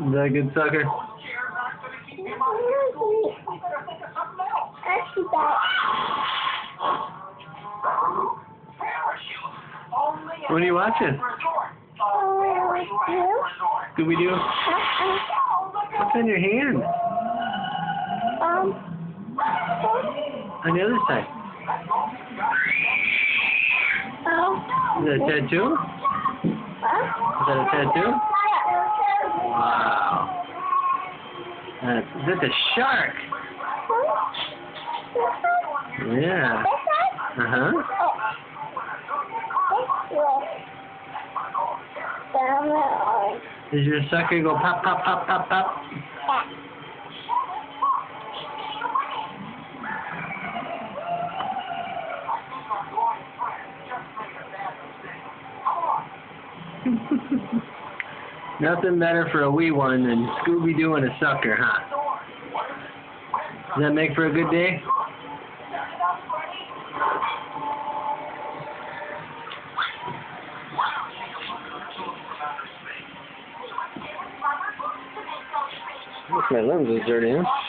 Is that a good sucker? What are you watching? Scooby-Doo? What's in your hand? On the other side. Is that a tattoo? Is that a tattoo? Wow. That's a shark. Yeah. Uh-huh. Does your sucker go pop, pop, pop, pop, pop? Nothing better for a wee one than Scooby-Doo and a sucker, huh? Does that make for a good day? My lens is dirty, huh?